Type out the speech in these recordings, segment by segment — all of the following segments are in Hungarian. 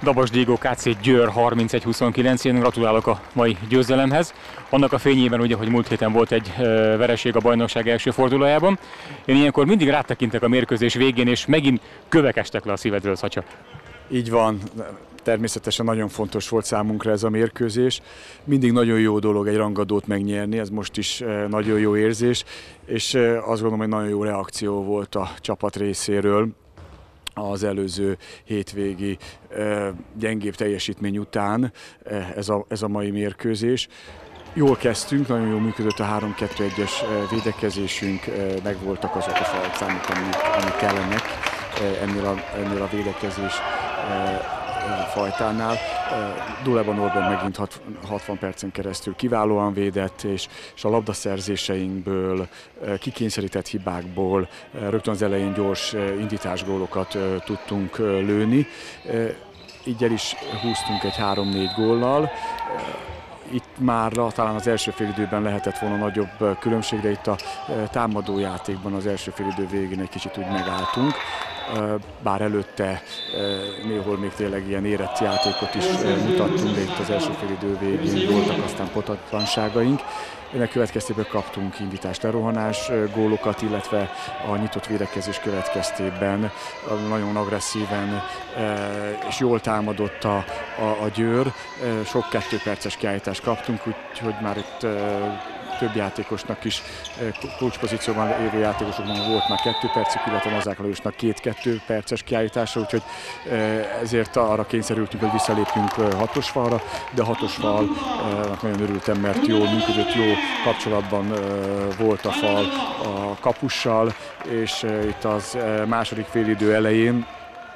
Dabas Diego KC Győr 31-29, én gratulálok a mai győzelemhez. Annak a fényében, ugye, hogy múlt héten volt egy vereség a bajnokság első fordulójában. Én ilyenkor mindig rátekintek a mérkőzés végén, és megint kövek estek le a szívedről, Szatya. Így van. Természetesen nagyon fontos volt számunkra ez a mérkőzés. Mindig nagyon jó dolog egy rangadót megnyerni, ez most is nagyon jó érzés, és azt gondolom, hogy nagyon jó reakció volt a csapat részéről az előző hétvégi gyengébb teljesítmény után ez a mai mérkőzés. Jól kezdtünk, nagyon jól működött a 3-2-1-es védekezésünk, megvoltak azok a falcámok, amik kellenek ennél a védekezés fajtánál. Duleba Norbert megint 60 percen keresztül kiválóan védett, és a labdaszerzéseinkből, kikényszerített hibákból rögtön az elején gyors indításgólokat tudtunk lőni. Így el is húztunk egy 3-4 góllal. Itt már talán az első félidőben lehetett volna nagyobb különbség, de itt a támadójátékban az első félidő végén egy kicsit úgy megálltunk. Bár előtte néhol még tényleg ilyen érett játékot is mutattunk, de itt az első félidő végén voltak aztán potatlanságaink. Ennek következtében kaptunk indítás lerohanás gólokat, illetve a nyitott védekezés következtében nagyon agresszíven és jól támadott a Győr. Sok 2 perces kiállítást kaptunk, úgyhogy már itt több játékosnak is, kulcspozícióban élő játékosokban volt már 2 percük, illetve Mazák Lajosnak 2 perces kiállítása, úgyhogy ezért arra kényszerültünk, hogy visszalépjünk 6-os falra, de a 6-os falnak nagyon örültem, mert jól működött, jó kapcsolatban volt a fal a kapussal, és itt az második félidő elején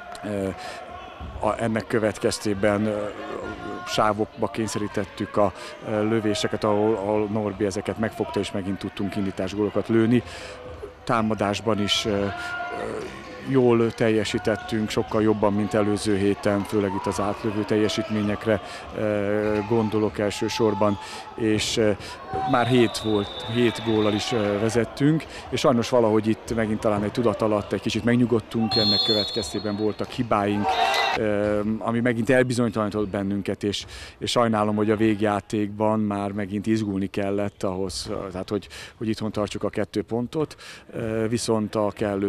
ennek következtében sávokba kényszerítettük a lövéseket, ahol Norbi ezeket megfogta, és megint tudtunk indításgólokat lőni. Támadásban is jól teljesítettünk, sokkal jobban, mint előző héten, főleg itt az átlövő teljesítményekre gondolok elsősorban, és már 7 góllal is vezettünk, és sajnos valahogy itt megint talán egy tudat alatt egy kicsit megnyugodtunk, ennek következtében voltak hibáink, ami megint elbizonytalanított bennünket, és sajnálom, hogy a végjátékban már megint izgulni kellett ahhoz, tehát hogy itthon tartsuk a 2 pontot, viszont a kellő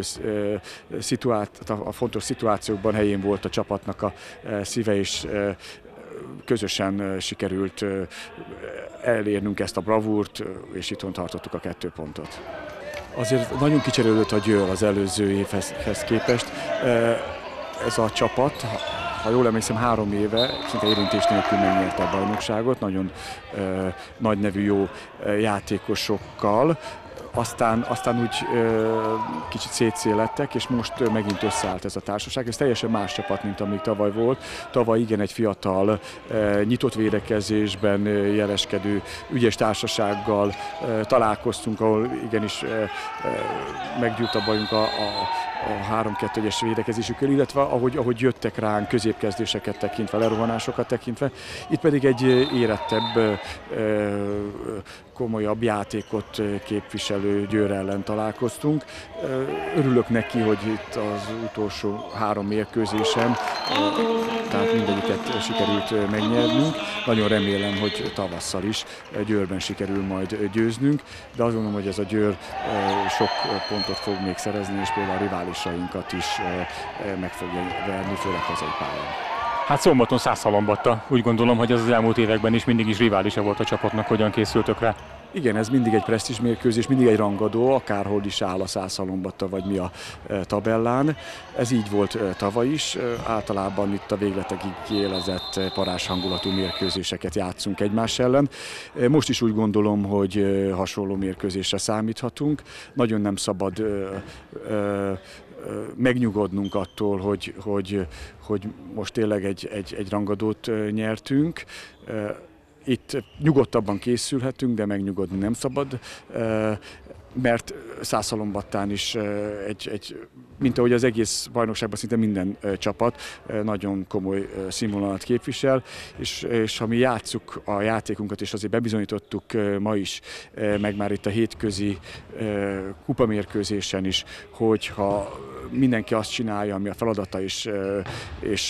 a fontos szituációkban helyén volt a csapatnak a szíve, és közösen sikerült elérnünk ezt a bravúrt, és itthon tartottuk a 2 pontot. Azért nagyon kicserélődött a Győr az előző évhez képest. Ez a csapat, ha jól emlékszem, 3 éve szinte érintés nélkül megnyerte a bajnokságot, nagyon nagy nevű jó játékosokkal. Aztán úgy kicsit szétszélettek, és most megint összeállt ez a társaság. Ez teljesen más csapat, mint amíg tavaly volt. Tavaly igen egy fiatal, nyitott védekezésben jeleskedő, ügyes társasággal találkoztunk, ahol igenis meggyújt a bajunk a 3-2-es védekezésükkel, illetve ahogy jöttek ránk középkezdéseket tekintve, lerohanásokat tekintve. Itt pedig egy érettebb, komolyabb játékot képviselő Győr ellen találkoztunk. Örülök neki, hogy itt az utolsó 3 mérkőzésen, tehát mindegyiket sikerült megnyernünk. Nagyon remélem, hogy tavasszal is Győrben sikerül majd győznünk, de azt gondolom, hogy ez a Győr sok pontot fog még szerezni, és például a riválisainkat is meg fogja verni, főleg hazai pályán. Hát szombaton Szászhalombatta. Úgy gondolom, hogy az elmúlt években is mindig is riválisa volt a csapatnak, hogyan készültök rá. Igen, ez mindig egy presztízs mérkőzés, mindig egy rangadó, akárhol is áll a Szászhalombatta vagy mi a tabellán. Ez így volt tavaly is, általában itt a végletekig kiélezett parázshangulatú mérkőzéseket játszunk egymás ellen. Most is úgy gondolom, hogy hasonló mérkőzésre számíthatunk. Nagyon nem szabad megnyugodnunk attól, hogy most tényleg egy rangadót nyertünk. Itt nyugodtabban készülhetünk, de megnyugodni nem szabad, mert Szászhalombattán is mint ahogy az egész bajnokságban szinte minden csapat nagyon komoly színvonalat képvisel, és ha mi játsszuk a játékunkat, és azért bebizonyítottuk ma is, meg már itt a hétközi kupamérkőzésen is, hogyha mindenki azt csinálja, ami a feladata is, és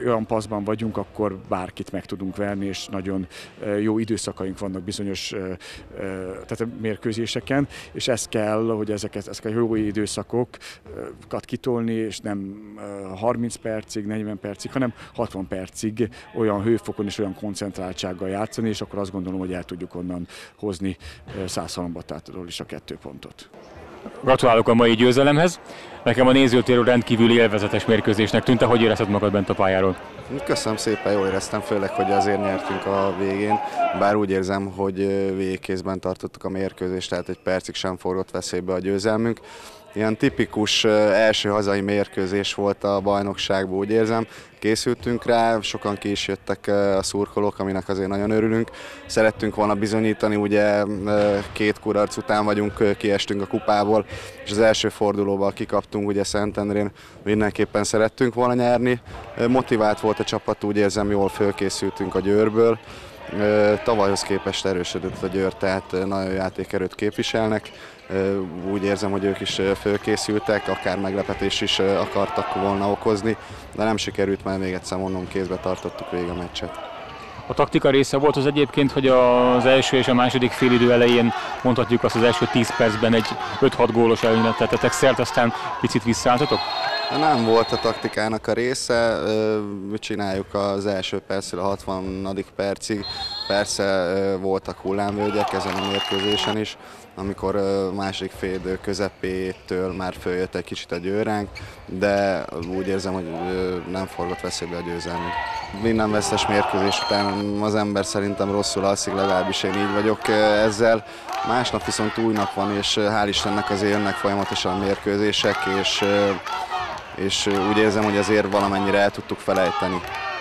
olyan paszban vagyunk, akkor bárkit meg tudunk verni, és nagyon jó időszakaink vannak bizonyos tehát mérkőzéseken, és ez kell, hogy ezeket a jó időszakokat kitolni, és nem 30 percig, 40 percig, hanem 60 percig olyan hőfokon és olyan koncentráltsággal játszani, és akkor azt gondolom, hogy el tudjuk onnan hozni Szászhalombatától is a 2 pontot. Gratulálok a mai győzelemhez. Nekem a nézőtéről rendkívüli élvezetes mérkőzésnek tűnt. Hogy érezted magad bent a pályáról? Köszönöm szépen, jól éreztem, főleg, hogy azért nyertünk a végén. Bár úgy érzem, hogy végkézben tartottuk a mérkőzést, tehát egy percig sem forgott veszélybe a győzelmünk. Ilyen tipikus első hazai mérkőzés volt a bajnokságban, úgy érzem. Készültünk rá, sokan ki is jöttek a szurkolók, aminek azért nagyon örülünk. Szerettünk volna bizonyítani, ugye 2 kudarc után vagyunk, kiestünk a kupából, és az első fordulóban kikaptunk, ugye Szentendrén, mindenképpen szerettünk volna nyerni. Motivált volt a csapat, úgy érzem, jól fölkészültünk a Győrből. Tavalyhoz képest erősödött a Győr, tehát nagyon jó játékerőt képviselnek. Úgy érzem, hogy ők is fölkészültek, akár meglepetés is akartak volna okozni, de nem sikerült, mert még egyszer mondom, kézbe tartottuk végig a meccset. A taktika része volt az egyébként, hogy az első és a második félidő elején, mondhatjuk azt, az első 10 percben egy 5-6 gólos előnyre tettetek szert, aztán picit visszaálltatok? Nem volt a taktikának a része, csináljuk az első percről a 60. percig. Persze voltak hullámvölgyek ezen a mérkőzésen is, amikor második félidő közepétől már följött egy kicsit a Győr ránk, de úgy érzem, hogy nem forgott veszélybe a győzelmünk. Minden vesztes mérkőzés után az ember szerintem rosszul alszik, legalábbis én így vagyok ezzel. Másnap viszont új nap van, és hál' Istennek azért jönnek folyamatosan a mérkőzések, és úgy érzem, hogy azért valamennyire el tudtuk felejteni.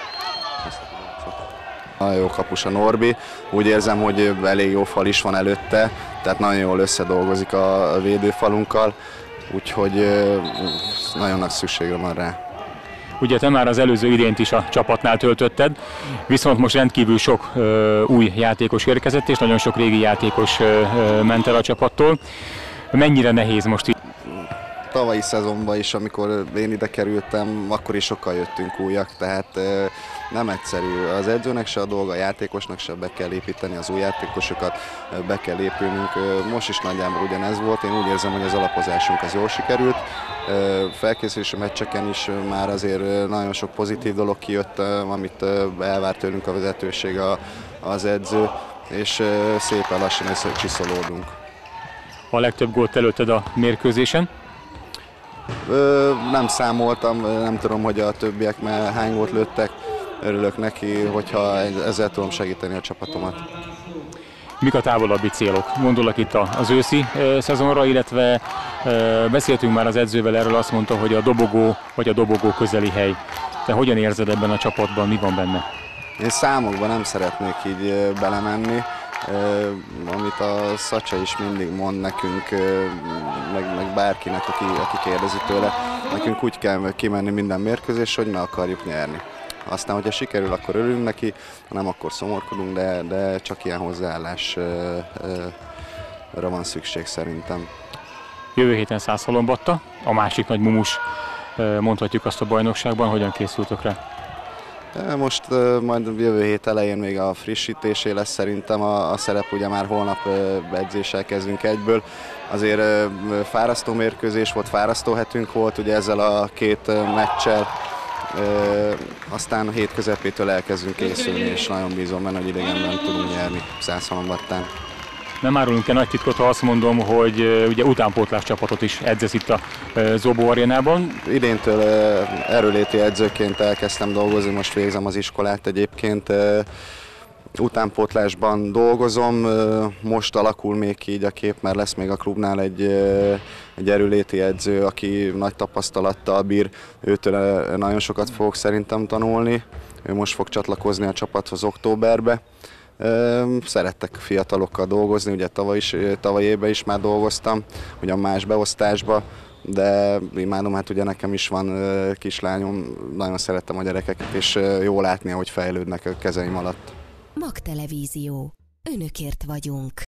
Nagyon jó kapus a Norbi, úgy érzem, hogy elég jó fal is van előtte, tehát nagyon jól összedolgozik a védőfalunkkal, úgyhogy nagyon nagy szükségre van rá. Ugye te már az előző idényt is a csapatnál töltötted, viszont most rendkívül sok új játékos érkezett, és nagyon sok régi játékos ment el a csapattól. Mennyire nehéz most így? Tavalyi szezonban is, amikor én ide kerültem, akkor is sokkal jöttünk újak, tehát nem egyszerű. Az edzőnek se a dolga, a játékosnak se, be kell építeni az új játékosokat, be kell épülnünk. Most is nagyjából ugyanez volt, én úgy érzem, hogy az alapozásunk az jól sikerült. Felkészülési meccseken is már azért nagyon sok pozitív dolog kijött, amit elvárt tőlünk a vezetőség, az edző, és szépen lassan összecsiszolódunk. A legtöbb gólt előtted a mérkőzésen? Nem számoltam, nem tudom, hogy a többiek már hány gólt lőttek. Örülök neki, hogyha ezzel tudom segíteni a csapatomat. Mik a távolabbi célok? Gondolok itt az őszi szezonra, illetve beszéltünk már az edzővel erről, azt mondta, hogy a dobogó vagy a dobogó közeli hely. Te hogyan érzed ebben a csapatban, mi van benne? Én számokban nem szeretnék így belemenni. Amit a Szacsa is mindig mond nekünk, meg bárkinek, aki kérdezi tőle, nekünk úgy kell kimenni minden mérkőzésre, hogy meg akarjuk nyerni. Aztán, hogyha sikerül, akkor örülünk neki, ha nem, akkor szomorkodunk, de csak ilyen hozzáállásra van szükség szerintem. Jövő héten Szászhalombatta, a másik nagy mumus, mondhatjuk azt a bajnokságban, hogyan készültök rá? Most majd jövő hét elején még a frissítésé lesz szerintem a szerep, ugye már holnap edzéssel kezdünk egyből. Azért fárasztó mérkőzés volt, fárasztó hetünk volt, ugye ezzel a 2 meccsel. Aztán a hét közepétől elkezdünk készülni, és nagyon bízom benne, hogy idegenben tudunk nyerni Szászhalombattán. Nem árulunk el nagy titkot, ha azt mondom, hogy ugye utánpótlás csapatot is edzesz itt a Zobó arénában. Idéntől erőléti edzőként elkezdtem dolgozni, most végzem az iskolát egyébként. Utánpótlásban dolgozom, most alakul még ki így a kép, mert lesz még a klubnál egy erőléti edző, aki nagy tapasztalattal bír, őtől nagyon sokat fogok szerintem tanulni. Ő most fog csatlakozni a csapathoz októberbe. Szerettek fiatalokkal dolgozni, ugye tavaly évben is már dolgoztam, ugyan más beosztásba, de imádom, hát ugye nekem is van kislányom, nagyon szerettem a gyerekeket, és jó látni, ahogy fejlődnek a kezeim alatt. MAG Televízió. Önökért vagyunk.